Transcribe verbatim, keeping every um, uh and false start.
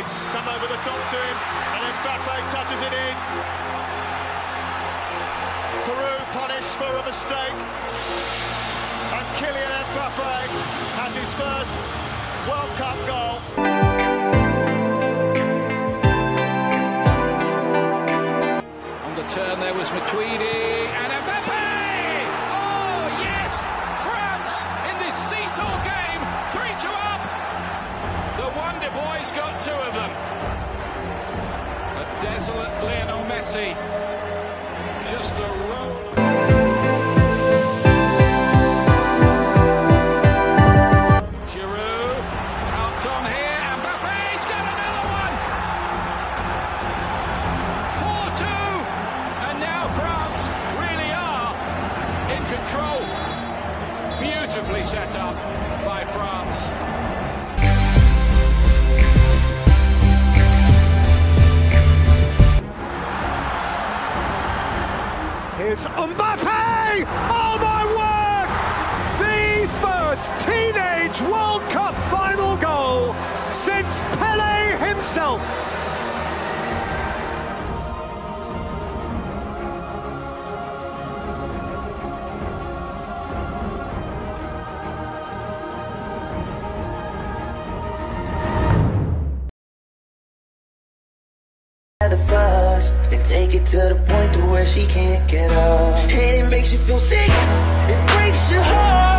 France come over the top to him, and Mbappe touches it in. Peru punished for a mistake, and Kylian Mbappe has his first World Cup goal. On the turn there was McQueedy and Mbappe! Oh yes! France in this seesaw game, three two up! The Wonder Boys got two of them. A desolate Lionel Messi. Just a roll. Giroud out on here. Mbappe's got another one. four two. And now France really are in control. Beautifully set up by France. Here's Mbappe! Oh my word! The first teenage World Cup final goal since Pelé himself. The fuss and take it to the point to where she can't get up, and it makes you feel sick, it breaks your heart.